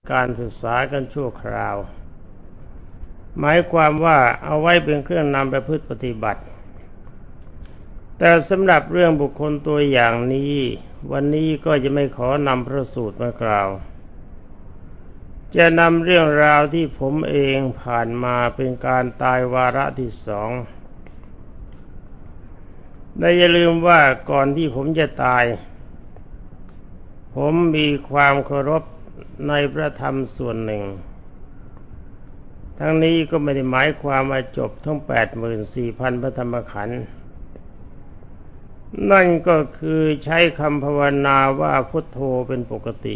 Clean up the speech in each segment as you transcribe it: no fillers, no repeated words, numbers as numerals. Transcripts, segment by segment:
การศึกษากันชั่วคราวหมายความว่าเอาไว้เป็นเครื่องนำไปพฤติปฏิบัติแต่สำหรับเรื่องบุคคลตัวอย่างนี้วันนี้ก็จะไม่ขอนำพระสูตรมากล่าวจะนำเรื่องราวที่ผมเองผ่านมาเป็นการตายวาระที่สองและอย่าลืมว่าก่อนที่ผมจะตายผมมีความเคารพในพระธรรมส่วนหนึ่งทั้งนี้ก็ไม่ได้หมายความว่าจบทั้ง 84,000 พระธรรมขันธ์นั่นก็คือใช้คำภาวนาว่าพุทโธเป็นปกติ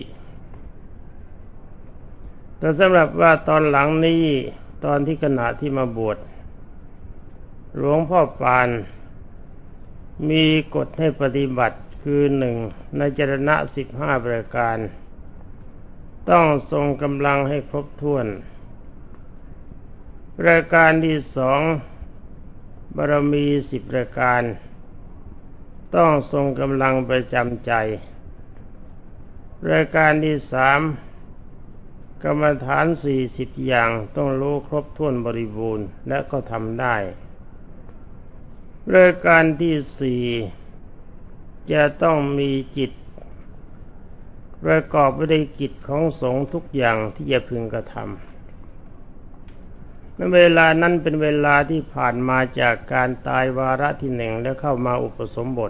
แต่สำหรับว่าตอนหลังนี้ตอนที่ขณะที่มาบวชหลวงพ่อปานมีกฎให้ปฏิบัติคือหนึ่งในจรณะ15 ประการต้องทรงกำลังให้ครบถ้วนประการที่สองบารมี10 ประการต้องทรงกำลังประจำใจประการที่สามกรรมฐาน40 อย่างต้องรู้ครบถ้วนบริบูรณ์และก็ทำได้รายการที่สี่จะต้องมีจิตประกอบไปด้วยกิจของสงฆ์ทุกอย่างที่จะพึงกระทำในเวลานั้นเป็นเวลาที่ผ่านมาจากการตายวาระที่หนึ่งแล้วเข้ามาอุปสมบท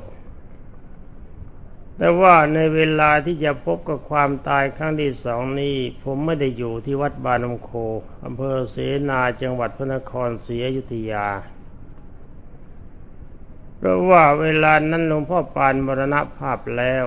แต่ว่าในเวลาที่จะพบกับความตายครั้งที่สองนี้ผมไม่ได้อยู่ที่วัดบานมโคอำเภอเสนาจังหวัดพระนครศรีอยุธยาเพราะว่าเวลานั้นหลวงพ่อปานมรณภาพแล้ว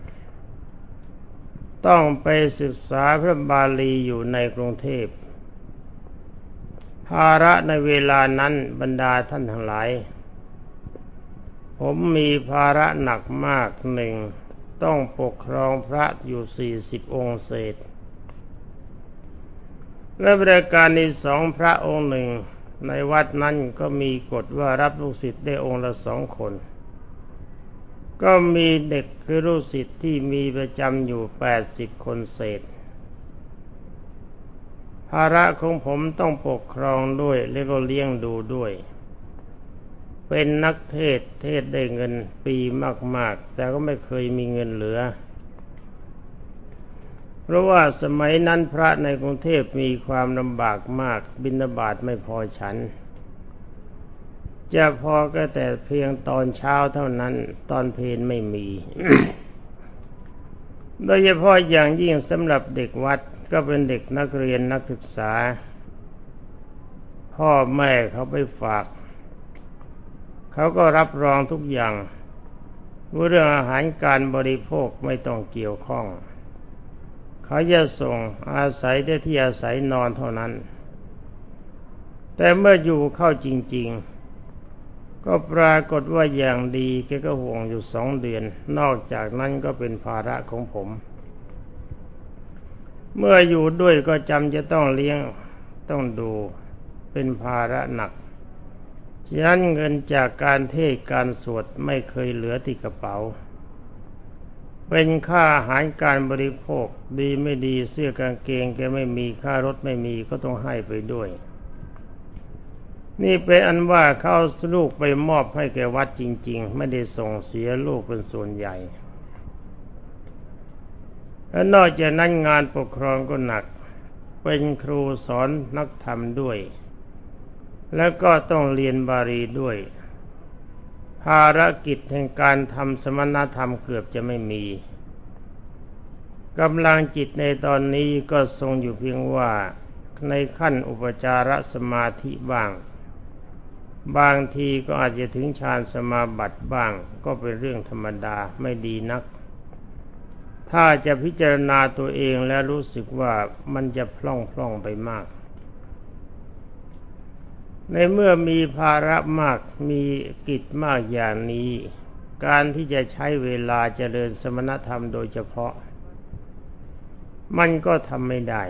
ต้องไปศึกษาพระบาลีอยู่ในกรุงเทพภาระในเวลานั้นบรรดาท่านทั้งหลายผมมีภาระหนักมากหนึ่งต้องปกครองพระอยู่40 องค์เศษและบริการที่สองพระองค์หนึ่งในวัดนั้นก็มีกฎว่ารับลูกศิษย์ได้องค์ละ2 คนก็มีเด็กคือลูกศิษย์ที่มีประจำอยู่80 คนเศษภาระของผมต้องปกครองด้วยและก็เลี้ยงดูด้วยเป็นนักเทศได้เงินปีมากๆแต่ก็ไม่เคยมีเงินเหลือเพราะว่าสมัยนั้นพระในกรุงเทพมีความลำบากมากบิณฑบาตไม่พอฉันจะพอก็แต่เพียงตอนเช้าเท่านั้นตอนเพลไม่มี โดยเฉพาะอย่างยิ่งสำหรับเด็กวัดก็เป็นเด็กนักเรียนนักศึกษาพ่อแม่เขาไปฝากเขาก็รับรองทุกอย่างเรื่องอาหารการบริโภคไม่ต้องเกี่ยวข้องเขาจะส่งอาศัยได้ที่อาศัยนอนเท่านั้นแต่เมื่ออยู่เข้าจริงๆก็ปรากฏว่าอย่างดีแกก็ห่วงอยู่2 เดือนนอกจากนั้นก็เป็นภาระของผมเมื่ออยู่ด้วยก็จำจะต้องเลี้ยงต้องดูเป็นภาระหนักฉะนั้นเงินจากการเทศน์การสวดไม่เคยเหลือติดกระเป๋าเป็นค่าอาหารการบริโภคดีไม่ดีเสื้อกางเกงแกไม่มีค่ารถไม่มีก็ต้องให้ไปด้วยนี่เป็นอันว่าเขาลูกไปมอบให้แก่วัดจริงๆไม่ได้ส่งเสียลูกเป็นส่วนใหญ่และนอกจากนั้นงานปกครองก็หนักเป็นครูสอนนักธรรมด้วยแล้วก็ต้องเรียนบาลีด้วยภารกิจแห่งการทำสมณธรรมเกือบจะไม่มีกำลังจิตในตอนนี้ก็ทรงอยู่เพียงว่าในขั้นอุปจารสมาธิบ้างบางทีก็อาจจะถึงฌานสมาบัติบ้างก็เป็นเรื่องธรรมดาไม่ดีนักถ้าจะพิจารณาตัวเองแล้วรู้สึกว่ามันจะพล่องไปมากในเมื่อมีภาระมากมีกิจมากอย่างนี้การที่จะใช้เวลาเจริญสมณธรรมโดยเฉพาะมันก็ทำไม่ได้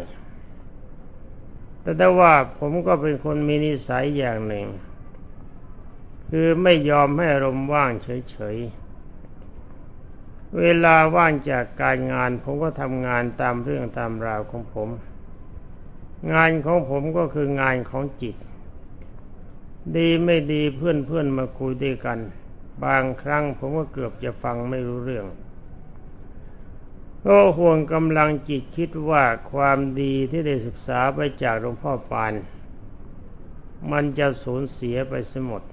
แต่ว่าผมก็เป็นคนมีนิสัยอย่างหนึ่งคือไม่ยอมให้อารมณ์ว่างเฉยๆเวลาว่างจากการงานผมก็ทำงานตามเรื่องตามราวของผมงานของผมก็คืองานของจิตดีไม่ดีเพื่อนมาคุยด้วยกันบางครั้งผมก็เกือบจะฟังไม่รู้เรื่องก็ห่วงกำลังจิตคิดว่าความดีที่ได้ศึกษาไปจากหลวงพ่อปานมันจะสูญเสียไปเสียหมด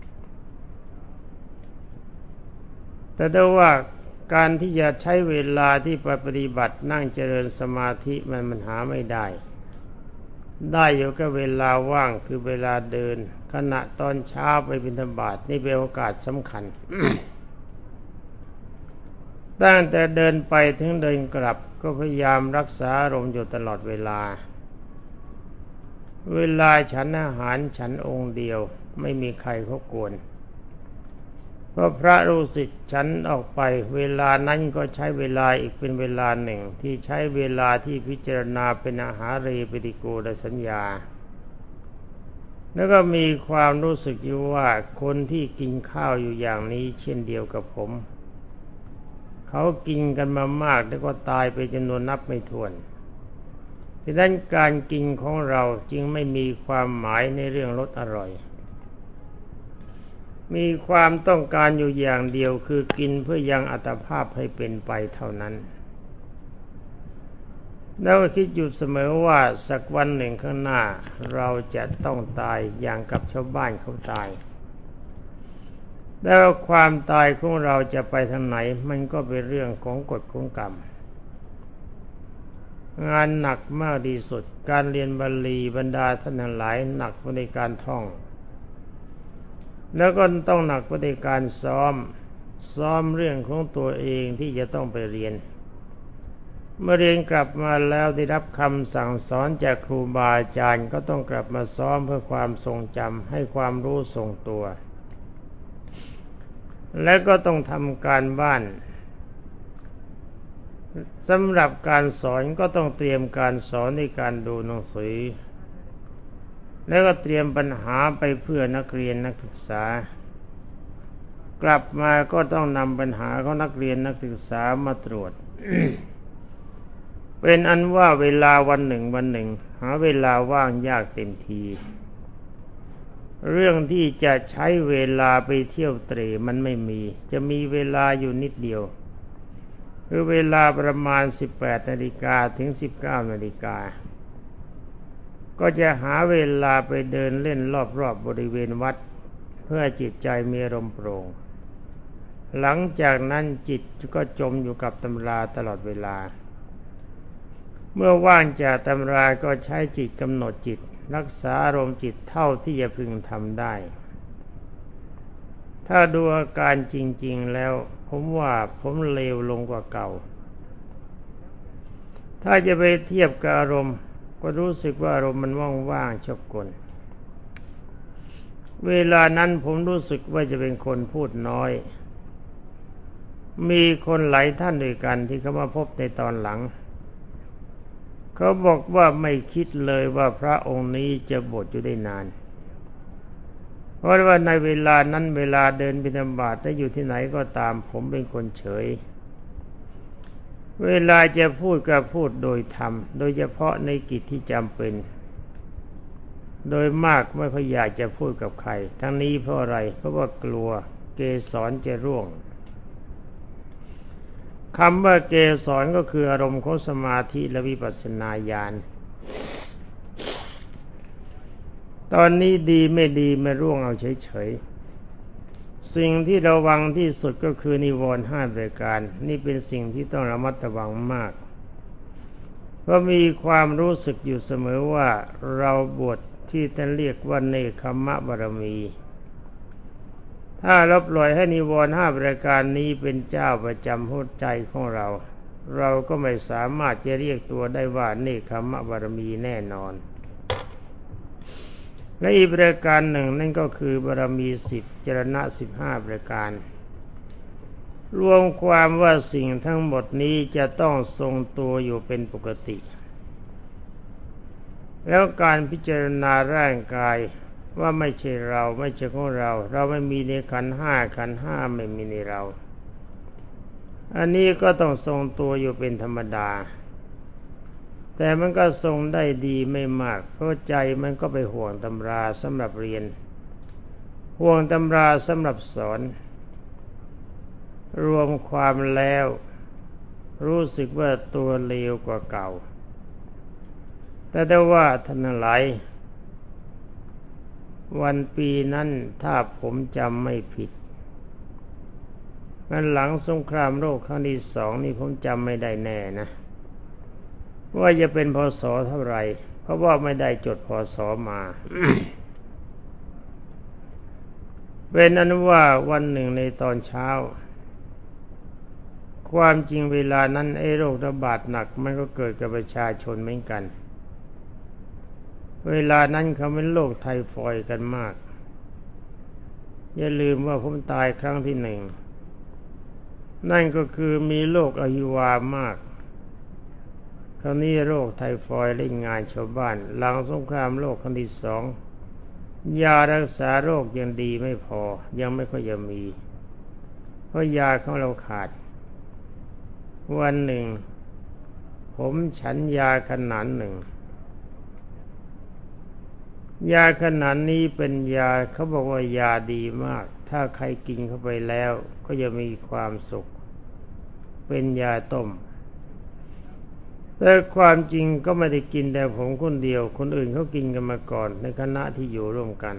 แต่ได้ว่าการที่จะใช้เวลาที่ไปปฏิบัตินั่งเจริญสมาธิมันหาไม่ได้อยู่ก็เวลาว่างคือเวลาเดินขณะตอนเช้าไปบิณฑบาตนี่เป็นโอกาสสำคัญ ตั้งแต่เดินไปถึงเดินกลับก็พยายามรักษาอารมณ์อยู่ตลอดเวลาฉันอาหารฉันองค์เดียวไม่มีใครเขากวนเพราะพระรู้สึกฉันออกไปเวลานั้นก็ใช้เวลาอีกเป็นเวลาหนึ่งที่ใช้เวลาที่พิจารณาเป็นอาหารเรปฏิโกณสัญญาแล้วก็มีความรู้สึกอยู่ว่าคนที่กินข้าวอยู่อย่างนี้เช่นเดียวกับผมเขากินกันมามากแล้วก็ตายไปจำนวนนับไม่ถ้วนดังนั้นการกินของเราจึงไม่มีความหมายในเรื่องรสอร่อยมีความต้องการอยู่อย่างเดียวคือกินเพื่อยังอัตภาพให้เป็นไปเท่านั้นแล้วก็คิดอยู่เสมอว่าสักวันหนึ่งข้างหน้าเราจะต้องตายอย่างกับชาวบ้านเขาตายแล้วความตายของเราจะไปทางไหนมันก็เป็นเรื่องของกฎของกรรมงานหนักมากที่สุดการเรียนบาลีบรรดาท่านทั้งหลายหนักในการท่องแล้วก็ต้องหนักในการซ้อมเรื่องของตัวเองที่จะต้องไปเรียนเมื่อเรียนกลับมาแล้วได้รับคำสั่งสอนจากครูบาอาจารย์ก็ต้องกลับมาซ้อมเพื่อความทรงจำให้ความรู้ทรงตัวและก็ต้องทำการบ้านสำหรับการสอนก็ต้องเตรียมการสอนในการดูหนังสือแล้วก็เตรียมปัญหาไปเพื่อนักเรียนนักศึกษากลับมาก็ต้องนำปัญหาของนักเรียนนักศึกษามาตรวจ เป็นอันว่าเวลาวันหนึ่งหาเวลาว่างยากเต็มทีเรื่องที่จะใช้เวลาไปเที่ยวเตร่มันไม่มีจะมีเวลาอยู่นิดเดียวคือเวลาประมาณ 18 นาฬิกาถึง 19 นาฬิกาก็จะหาเวลาไปเดินเล่นรอบๆบริเวณวัดเพื่อจิตใจมีอารมณ์โปร่งหลังจากนั้นจิตก็จมอยู่กับตำราตลอดเวลาเมื่อว่างจากตำราก็ใช้จิตกำหนดจิตรักษาอารมณ์จิตเท่าที่จะพึงทำได้ถ้าดูอาการจริงๆแล้วผมว่าผมเลวลงกว่าเก่าถ้าจะไปเทียบกับอารมณ์ก็รู้สึกว่าอารมณ์มันว่างๆชอบกลเวลานั้นผมรู้สึกว่าจะเป็นคนพูดน้อยมีคนหลายท่านด้วยกันที่เขามาพบในตอนหลังเขาบอกว่าไม่คิดเลยว่าพระองค์นี้จะบวชอยู่ได้นานเพราะว่าในเวลานั้นเวลาเดินบิณฑบาตถ้าอยู่ที่ไหนก็ตามผมเป็นคนเฉยเวลาจะพูดก็พูดโดยธรรมโดยเฉพาะในกิจที่จำเป็นโดยมากไม่ค่อยอยากจะพูดกับใครทั้งนี้เพราะอะไรเพราะว่ากลัวเกสรจะร่วงคำว่าเกสรก็คืออารมณ์ของสมาธิและวิปัสสนาญาณตอนนี้ดีไม่ดีไม่ร่วงเอาเฉยๆสิ่งที่ระวังที่สุดก็คือนิวรณ์5ประการนี่เป็นสิ่งที่ต้องระมัดระวังมากเพราะมีความรู้สึกอยู่เสมอว่าเราบวชที่ท่านเรียกว่าเนคขมะบารมีถ้าเราปล่อยให้นิวรณ์5ประการนี้เป็นเจ้าประจำหัวใจของเราเราก็ไม่สามารถจะเรียกตัวได้ว่าเนคขมะบารมีแน่นอนและอีกประการหนึ่งนั่นก็คือบารมี10จรณะ15ประการรวมความว่าสิ่งทั้งหมดนี้จะต้องทรงตัวอยู่เป็นปกติแล้วการพิจารณาร่างกายว่าไม่ใช่เราไม่ใช่ของเราเราไม่มีในขันธ์5ขันธ์5ไม่มีในเราอันนี้ก็ต้องทรงตัวอยู่เป็นธรรมดาแต่มันก็ทรงได้ดีไม่มากเพราะใจมันก็ไปห่วงตำราสำหรับเรียนห่วงตำราสำหรับสอนรวมความแล้วรู้สึกว่าตัวเลวกว่าเก่าแต่ได้ว่าท่านหลายวันปีนั้นถ้าผมจำไม่ผิดงั้นหลังสงครามโลกครั้งที่สองนี่ผมจำไม่ได้แน่นะว่าจะเป็นพ.ศ.เท่าไหร่เพราะว่าไม่ได้จดพ.ศ.มา เป็นอนุว่าวันหนึ่งในตอนเช้าความจริงเวลานั้นโรคระบาดหนักมันก็เกิดกับประชาชนเหมือนกันเวลานั้นเขาเป็นโรคไทฟอยด์กันมากอย่าลืมว่าผมตายครั้งที่หนึ่งนั่นก็คือมีโรคอหิวามากคราวนี้โรคไทฟอยด์เล่นงานชาวบ้านหลังสงครามโลกครั้งที่สองยารักษาโรคยังดีไม่พอยังไม่ค่อยจะมีเพราะยาของเราขาดวันหนึ่งผมฉันยาขนาดหนึ่งยาขนาดนี้เป็นยาเขาบอกว่ายาดีมากถ้าใครกินเข้าไปแล้วก็จะมีความสุขเป็นยาต้มแต่ความจริงก็ไม่ได้กินแต่ผมคนเดียวคนอื่นเขากินกันมาก่อนในคณะที่อยู่ร่วมกัน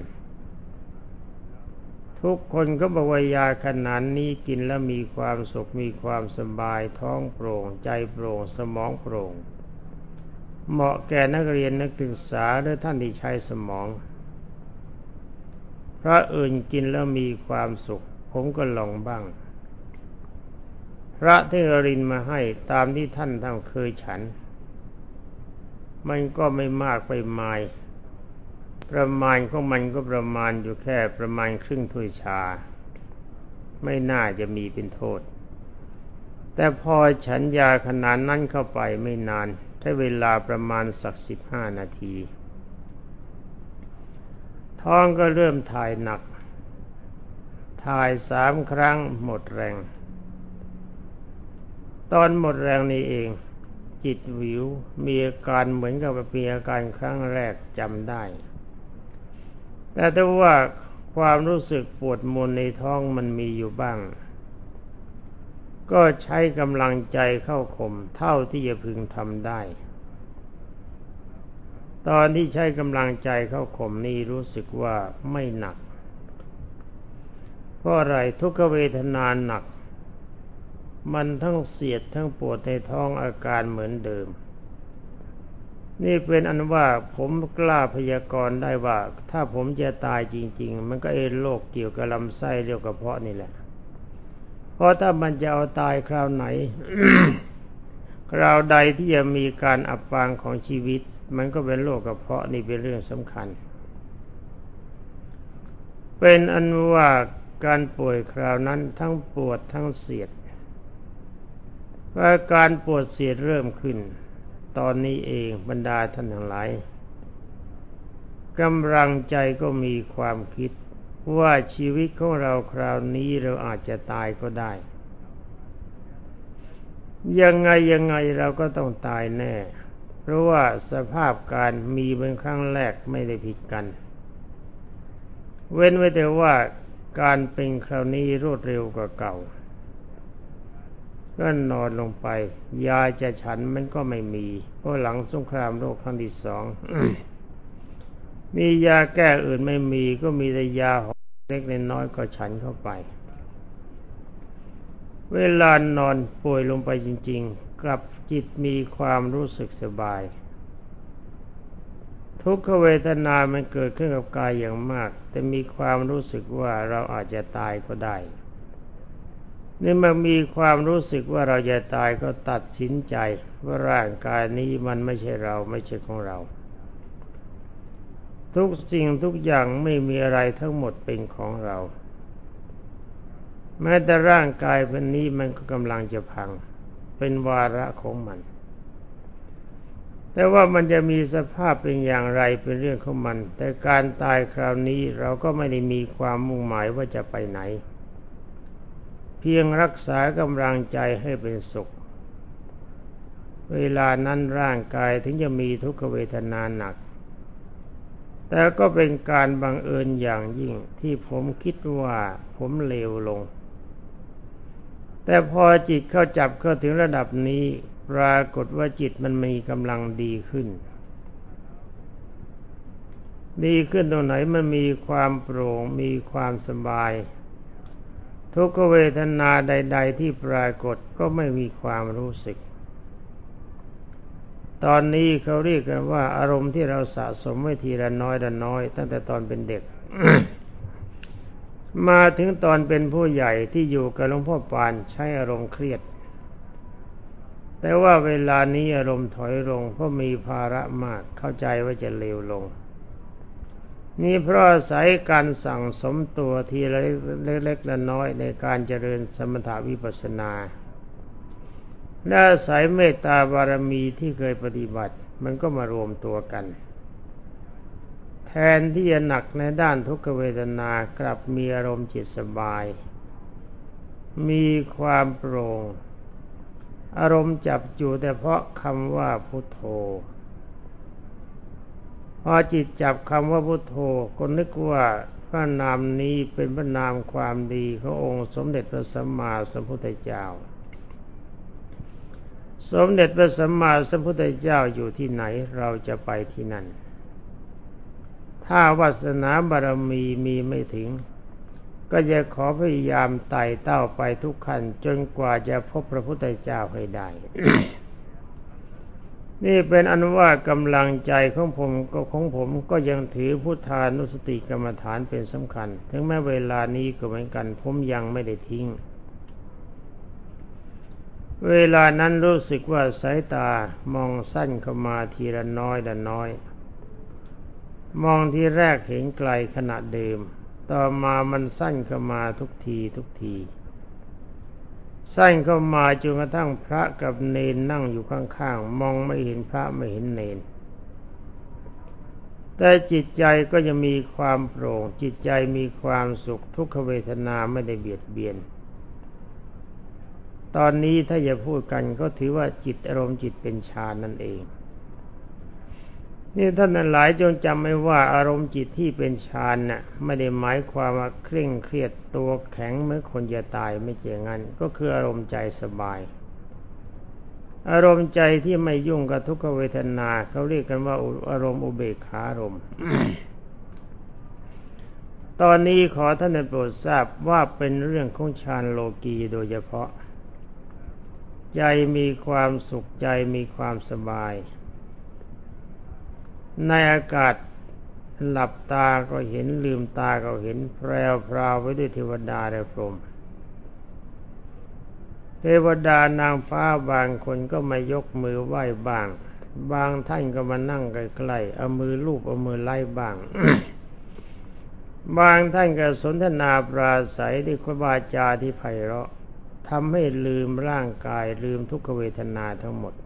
ทุกคนก็บอกว่ายาขนาดนี้กินแล้วมีความสุขมีความสบายท้องโปร่งใจโปร่งสมองโปร่งเหมาะแก่นักเรียนนักศึกษาหรือท่านที่ใช้สมองพระอื่นกินแล้วมีความสุขผมก็ลองบ้างพระที่รินมาให้ตามที่ท่านเคยฉันมันก็ไม่มากไปมายประมาณของมันก็ประมาณอยู่แค่ประมาณครึ่งถ้วยชาไม่น่าจะมีเป็นโทษแต่พอฉันยาขนาดนั้นเข้าไปไม่นานใช้เวลาประมาณสัก15 นาทีท้องก็เริ่มถ่ายหนักถ่าย3 ครั้งหมดแรงตอนหมดแรงนี้เองจิตวิวมีอาการเหมือนกับมีอาการครั้งแรกจำได้แต่ถ้าว่าความรู้สึกปวดมนในท้องมันมีอยู่บ้างก็ใช้กำลังใจเข้าข่มเท่าที่จะพึงทำได้ตอนที่ใช้กำลังใจเข้าข่มนี่รู้สึกว่าไม่หนักเพราะอะไรทุกขเวทนาหนักมันทั้งเสียดทั้งปวดในท้องอาการเหมือนเดิมนี่เป็นอันว่าผมกล้าพยากรณ์ได้ว่าถ้าผมจะตายจริงๆมันก็โรคเกี่ยวกับลำไส้เกี่ยวกับกระเพาะนี่แหละเพราะถ้ามันจะเอาตายคราวไหน คราวใดที่จะมีการอับปางของชีวิตมันก็เป็นโรคกระเพาะนี่เป็นเรื่องสำคัญเป็นอันว่าการป่วยคราวนั้นทั้งปวดทั้งเสียดอาการปวดเสียดเริ่มขึ้นตอนนี้เองบรรดาท่านทั้งหลายกำลังใจก็มีความคิดว่าชีวิตของเราคราวนี้เราอาจจะตายก็ได้ยังไงเราก็ต้องตายแน่เพราะว่าสภาพการมีเป็นครั้งแรกไม่ได้ผิดกันเว้นไว้แต่ว่าการเป็นคราวนี้รวดเร็วกว่าเก่าก็นอนลงไปยาจะฉันมันก็ไม่มีเพราะหลังสงครามโลกครั้งที่สอง มียาแก้อื่นไม่มีก็มีแต่ยาเล็กน้อยก็ฉันเข้าไปเวลานอนป่วยลงไปจริงๆกลับจิตมีความรู้สึกสบายทุกขเวทนามันเกิดขึ้นกับกายอย่างมากแต่มีความรู้สึกว่าเราอาจจะตายก็ได้นี่มันมีความรู้สึกว่าเราจะตายก็ตัดสินใจว่าร่างกายนี้มันไม่ใช่เราไม่ใช่ของเราทุกสิ่งทุกอย่างไม่มีอะไรทั้งหมดเป็นของเราแม้แต่ร่างกายเป็นนี้มันก็กำลังจะพังเป็นวาระของมันแต่ว่ามันจะมีสภาพเป็นอย่างไรเป็นเรื่องของมันแต่การตายคราวนี้เราก็ไม่ได้มีความมุ่งหมายว่าจะไปไหนพียงรักษากำลังใจให้เป็นสุขเวลานั้นร่างกายถึงจะมีทุกขเวทนาหนักแต่ก็เป็นการบังเอิญอย่างยิ่งที่ผมคิดว่าผมเลวลงแต่พอจิตเข้าจับเข้าถึงระดับนี้ปรากฏว่าจิตมันมีกำลังดีขึ้นตรงไหนมันมีความโปร่งมีความสบายทุกขเวทนาใดๆที่ปรากฏก็ไม่มีความรู้สึกตอนนี้เขาเรียกกันว่าอารมณ์ที่เราสะสมไว้ทีละน้อยตั้งแต่ตอนเป็นเด็ก มาถึงตอนเป็นผู้ใหญ่ที่อยู่กับหลวงพ่อปานใช้อารมณ์เครียดแต่ว่าเวลานี้อารมณ์ถอยลงเพราะมีภาระมากเข้าใจว่าจะเลวลงนี่เพราะอาศัยการสั่งสมตัวทีละเล็กๆน้อยๆในการเจริญสมถะวิปัสสนาและอาศัยเมตตาบารมีที่เคยปฏิบัติมันก็มารวมตัวกันแทนที่จะหนักในด้านทุกขเวทนากลับมีอารมณ์จิตสบายมีความโปร่งอารมณ์จับอยู่แต่เพราะคำว่าพุทโธพอจิตจับคำว่าพุทโธก็นึกว่าพระนามนี้เป็นพระนามความดีขององค์สมเด็จพระสัมมาสัมพุทธเจ้าสมเด็จพระสัมมาสัมพุทธเจ้าอยู่ที่ไหนเราจะไปที่นั่นถ้าวาสนาบารมีมีไม่ถึงก็จะขอพยายามไต่เต้าไปทุกขั้นจนกว่าจะพบพระพุทธเจ้าให้ได้ นี่เป็นอนุว่ากำลังใจของผมก็ยังถือพุทธานุสติกรรมฐานเป็นสำคัญถึงแม้เวลานี้ก็เหมือนกันผมยังไม่ได้ทิ้งเวลานั้นรู้สึกว่าสายตามองสั้นเข้ามาทีละน้อยมองที่แรกเห็นไกลขณะเดิมต่อมามันสั้นเข้ามาทุกทีสั้นเข้ามาจนกระทั่งพระกับเณรนั่งอยู่ข้างๆมองไม่เห็นพระไม่เห็นเณรแต่จิตใจก็ยังมีความโปร่งจิตใจมีความสุขทุกขเวทนาไม่ได้เบียดเบียนตอนนี้ถ้าจะพูดกันก็ถือว่าจิตอารมณ์จิตเป็นฌานนั่นเองนี่ท่านหลายจงจำไว้ว่าอารมณ์จิตที่เป็นฌานน่ะไม่ได้หมายความว่าเคร่งเครียดตัวแข็งเหมือนคนจะตายไม่ใช่งั้นก็คืออารมณ์ใจสบายอารมณ์ใจที่ไม่ยุ่งกับทุกขเวทนาเขาเรียกกันว่าอารมณ์อุเบกขารมณ์ ตอนนี้ขอท่านได้โปรดทราบว่าเป็นเรื่องของฌานโลกีโดยเฉพาะใจมีความสุขใจมีความสบายในอากาศหลับตาก็เห็นลืมตาก็เห็นแพรวพราวไว้ด้วยเทวดาและพรหมเทวดานางฟ้าบางคนก็มายกมือไหว้บ้างบางท่านก็มานั่งใกล้ๆเอามือลูบเอามือไล่บ้าง บางท่านก็สนทนาปราศัยด้วยวาจาที่ไพเราะทำให้ลืมร่างกายลืมทุกขเวทนาทั้งหมด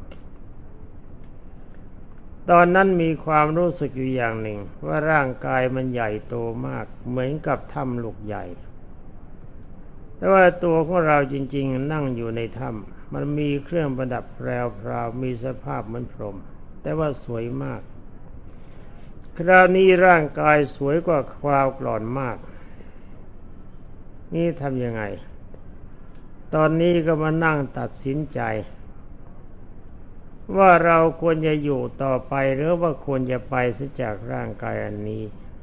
ตอนนั้นมีความรู้สึกอยู่อย่างหนึ่งว่าร่างกายมันใหญ่โตมากเหมือนกับถ้ำลูกใหญ่แต่ว่าตัวของเราจริงๆนั่งอยู่ในถ้ำมันมีเครื่องประดับแพรวๆมีสภาพเหมือนพรหมแต่ว่าสวยมากคราวนี้ร่างกายสวยกว่าคราวก่อนมากนี่ทำยังไงตอนนี้ก็มานั่งตัดสินใจว่าเราควรจะอยู่ต่อไปหรือว่าควรจะไปเสียจากร่างกายอันนี้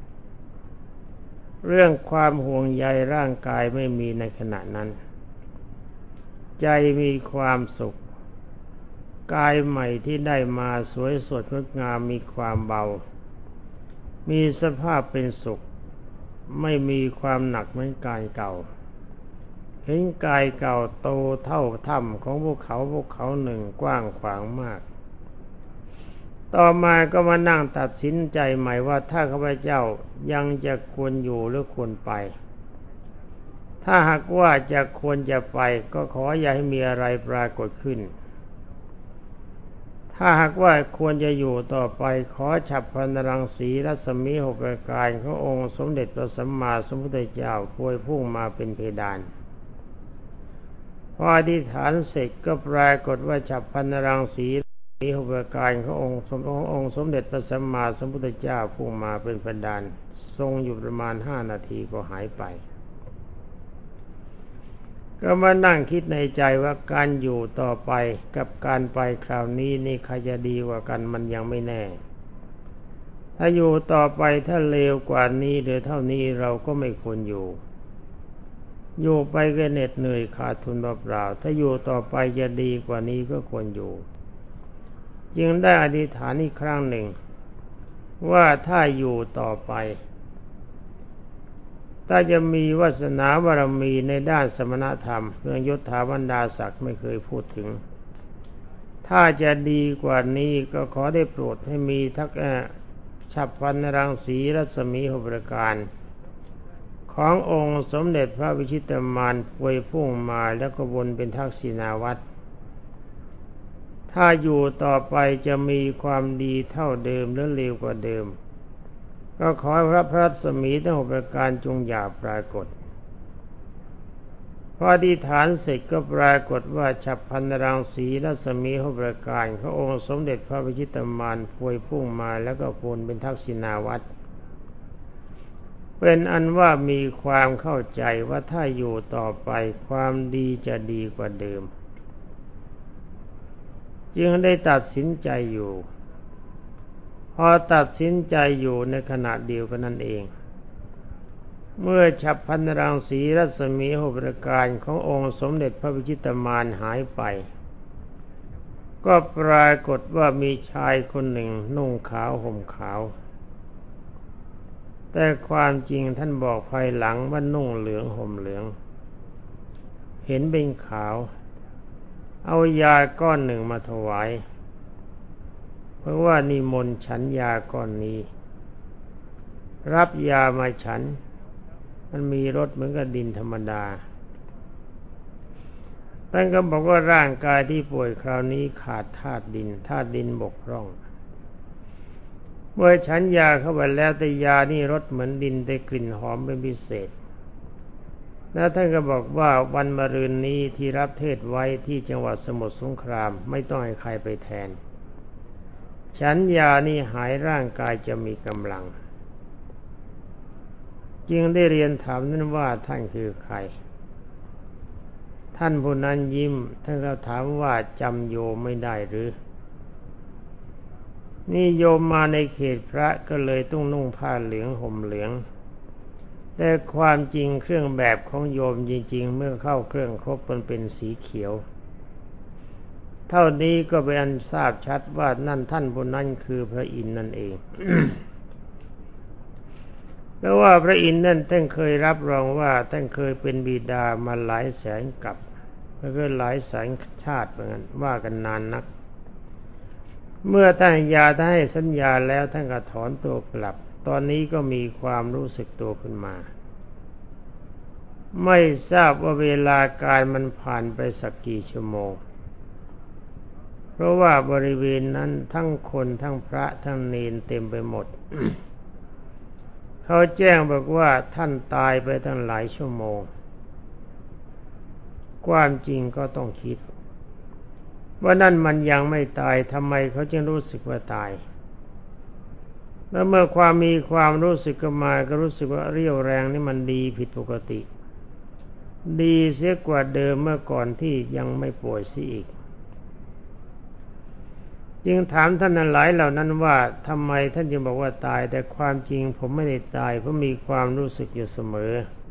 เรื่องความห่วงใยร่างกายไม่มีในขณะนั้นใจมีความสุขกายใหม่ที่ได้มาสวยสดงดงามมีความเบามีสภาพเป็นสุขไม่มีความหนักเหมือนกายเก่าเห็นกายเก่าโตเท่าถ้ำของภูเขาหนึ่งกว้างขวางมากต่อมาก็มานั่งตัดสินใจใหม่ว่าถ้าข้าพเจ้ายังจะควรอยู่หรือควรไปถ้าหากว่าจะควรจะไปก็ขออย่าให้มีอะไรปรากฏขึ้นถ้าหากว่าควรจะอยู่ต่อไปขอฉับพลันรังสีรัศมีหกประการขององค์สมเด็จพระสัมมาสัมพุทธเจ้าพวยพุ่งมาเป็นเพดานพออธิษฐานเสร็จก็ปรากฏว่าฉับพลันรังสีมีหุบการขององค์สมเด็จพระสัมมาสัมพุทธเจ้าพุ่งมาเป็นประดานทรงอยู่ประมาณ5 นาทีก็หายไปก็มานั่งคิดในใจว่าการอยู่ต่อไปกับการไปคราวนี้นี่ใครจะดีกว่ากันมันยังไม่แน่ถ้าอยู่ต่อไปถ้าเลวกว่านี้หรือเท่านี้เราก็ไม่ควรอยู่ไปก็เหน็ดเหนื่อยขาดทุนเปล่าๆถ้าอยู่ต่อไปจะดีกว่านี้ก็ควรอยู่จึงได้อธิษฐานอีกครั้งหนึ่งว่าถ้าอยู่ต่อไปถ้าจะมีวาสนาบารมีในด้านสมณธรรมเรื่องยศถาบรรดาศักดิ์ไม่เคยพูดถึงถ้าจะดีกว่านี้ก็ขอได้โปรดให้มีทักฉับพลันรังสีรัศมีหกประการขององค์สมเด็จพระวิชิตมารพวยพุ่งมาแล้วก็วนเป็นทักษิณาวัตรถ้าอยู่ต่อไปจะมีความดีเท่าเดิมหรือเลวกว่าเดิมก็ขอพระรัศมีทั้งหกประการจงอย่าปรากฏพออธิษฐานเสร็จก็ปรากฏว่าฉับพลันรังสีรัศมีหกประการขององค์สมเด็จพระวิชิตมารพวยพุ่งมาแล้วก็วนเป็นทักษิณาวัตรเป็นอันว่ามีความเข้าใจว่าถ้าอยู่ต่อไปความดีจะดีกว่าเดิมจึงได้ตัดสินใจอยู่พอตัดสินใจอยู่ในขณะเดียวกันนั่นเองเมื่อฉับพลันรังสีรัศมีหกประการขององค์สมเด็จพระวิชิตมารหายไปก็ปรากฏว่ามีชายคนหนึ่งนุ่งขาวห่มขาวแต่ความจริงท่านบอกภายหลังว่านุ่งเหลืองห่มเหลืองเห็นเป็นขาวเอายาก้อนหนึ่งมาถวายเพราะว่านิมนต์ฉันยาก้อนนี้รับยามาฉันมันมีรสเหมือนกับดินธรรมดาท่านก็บอกว่าร่างกายที่ป่วยคราวนี้ขาดธาตุดินบกพร่องเมื่อฉันยาเข้าไปแล้วแต่ยานี่รสเหมือนดินแต่กลิ่นหอมเป็นพิเศษแล้วท่านก็บอกว่าวันมะรืนนี้ที่รับเทศไว้ที่จังหวัดสมุทรสงครามไม่ต้องให้ใครไปแทนฉันยานี่หายร่างกายจะมีกำลังจึงได้เรียนถามนั้นว่าท่านคือใครท่านผู้นั้นยิ้มท่านก็ถามว่าจำโยมไม่ได้หรือนี่โยมมาในเขตพระก็เลยต้องนุ่งผ้าเหลืองห่มเหลืองแต่ความจริงเครื่องแบบของโยมจริงๆเมื่อเข้าเครื่องครบมันเป็นสีเขียวเท่านี้ก็เป็นอันทราบชัดว่านั่นท่านผู้นั้นคือพระอินทร์นั่นเอง แล้วว่าพระอินทร์นั่นท่านเคยรับรองว่าท่านเคยเป็นบิดามาหลายแสนกับแล้วก็หลายแสนชาติเหมือนกันว่ากันนานนักเมื่อท่านให้สัญญาแล้วท่านก็ถอนตัวกลับตอนนี้ก็มีความรู้สึกตัวขึ้นมาไม่ทราบว่าเวลาการมันผ่านไปสักกี่ชั่วโมงเพราะว่าบริเวณนั้นทั้งคนทั้งพระทั้งเณรเต็มไปหมด เขาแจ้งบอกว่าท่านตายไปตั้งหลายชั่วโมงความจริงก็ต้องคิดว่านั่นมันยังไม่ตายทำไมเขาจึงรู้สึกว่าตายแล้วเมื่อมีความรู้สึกก็มาก็รู้สึกว่าเรี่ยวแรงนี่มันดีผิดปกติดีเสียกว่าเดิมเมื่อก่อนที่ยังไม่ป่วยซิอีกจึงถามท่านนั้นหลายเหล่านั้นว่าทำไมท่านจึงบอกว่าตายแต่ความจริงผมไม่ได้ตายเพราะมีความรู้สึกอยู่เสมอ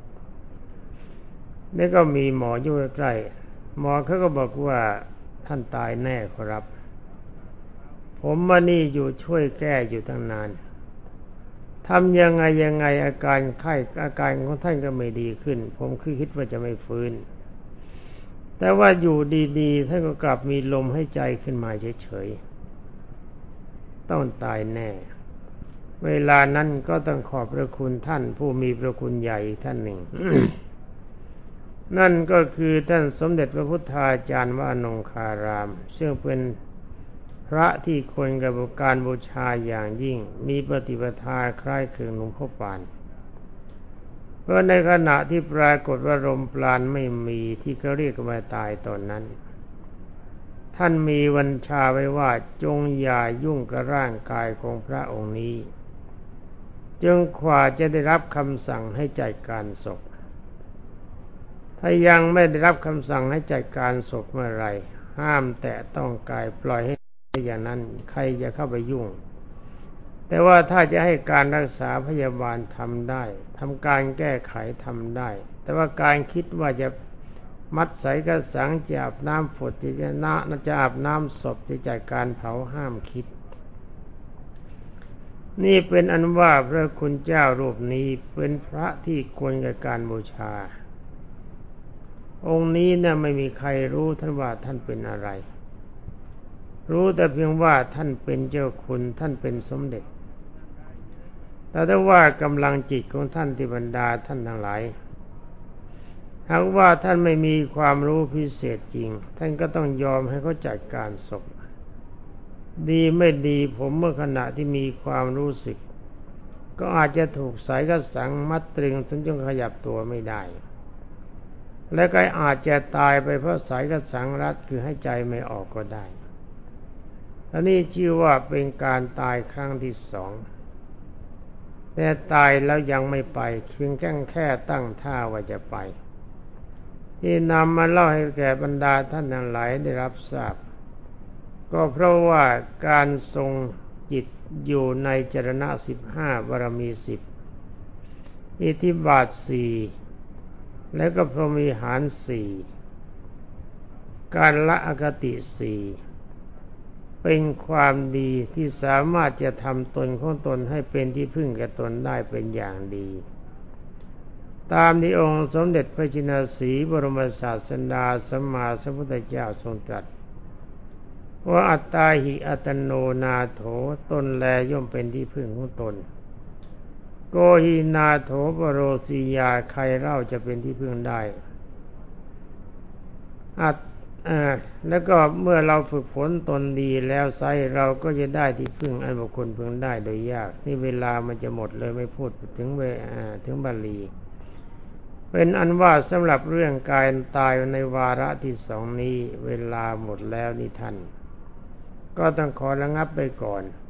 แล้วก็มีหมออยู่ใกล้หมอเขาก็บอกว่าท่านตายแน่ครับผมมานี่อยู่ช่วยแก้อยู่ตั้งนานทำยังไงอาการของท่านก็ไม่ดีขึ้นผมคิดว่าจะไม่ฟื้นแต่ว่าอยู่ดีๆท่านก็กลับมีลมให้ใจขึ้นมาเฉยๆต้องตายแน่เวลานั้นก็ต้องขอบพระคุณท่านผู้มีพระคุณใหญ่ท่านหนึ่ง นั่นก็คือท่านสมเด็จพระพุทธาจารย์วานงคารามซึ่งเป็นพระที่ควรกับการบูชาอย่างยิ่งมีปฏิปทาคล้ายคลึงหลวงพ่อปานเพราะในขณะที่ปรากฏว่าลมปราณไม่มีที่เขาเรียกว่าตายตอนนั้นท่านมีวัญชาไว้ว่าจงอย่ายุ่งกับร่างกายของพระองค์นี้จนกว่าจะได้รับคำสั่งให้จัดการศพถ้ายังไม่ได้รับคำสั่งให้จัดการศพเมื่อไรห้ามแตะต้องกายปล่อยให้อย่างนั้นใครจะเข้าไปยุ่งแต่ว่าถ้าจะให้การรักษาพยาบาลทำได้ทำการแก้ไขทำได้แต่ว่าการคิดว่าจะมัดใส่กระสังจะอาบน้ำฝุดจะอาบน้ำศพจะจัดการเผาห้ามคิดนี่เป็นอันว่าพระคุณเจ้ารูปนี้เป็นพระที่ควรแก่การบูชาองค์นี้เนี่ยไม่มีใครรู้ท่านว่าท่านเป็นอะไรรู้แต่เพียงว่าท่านเป็นเจ้าคุณท่านเป็นสมเด็จแต่ถ้าว่ากำลังจิตของท่านที่บรรดาท่านทั้งหลายหากว่าท่านไม่มีความรู้พิเศษจริงท่านก็ต้องยอมให้เขาจัดการศพดีไม่ดีผมเมื่อขณะที่มีความรู้สึกก็อาจจะถูกสายกระสังมัดตรึงจนขยับตัวไม่ได้และก็อาจจะตายไปเพราะสายกระสังรัดคือให้ใจไม่ออกก็ได้อันนี้ชื่อว่าเป็นการตายครั้งที่สองแต่ตายแล้วยังไม่ไปเพียงแค่ตั้งท่าว่าจะไปที่นำมาเล่าให้แก่บรรดาท่านทั้งหลายได้รับทราบก็เพราะว่าการทรงจิตอยู่ในจรณะ15บารมี10อิทธิบาท4แล้วก็พรหมิหาร4การละอคติ4เป็นความดีที่สามารถจะทำตนของตนให้เป็นที่พึ่งแก่ตนได้เป็นอย่างดีตามที่องค์สมเด็จพระจินสีห์บรมศาสดาสัมมาสัมพุทธเจ้าทรงตรัสว่าอัตตาหิอัตโนนาโถตนแลย่อมเป็นที่พึ่งของตนโกหินาโถปโรสียาใครเล่าจะเป็นที่พึ่งได้แล้วก็เมื่อเราฝึกฝนตนดีแล้วไซเราก็จะได้ที่พึ่งอันบุคคลพึงได้โดยยากนี่เวลามันจะหมดเลยไม่พูดถึงบาลีเป็นอันว่าสำหรับเรื่องการตายในวาระที่สองนี้เวลาหมดแล้วนี่ท่านก็ต้องขอระงับไปก่อน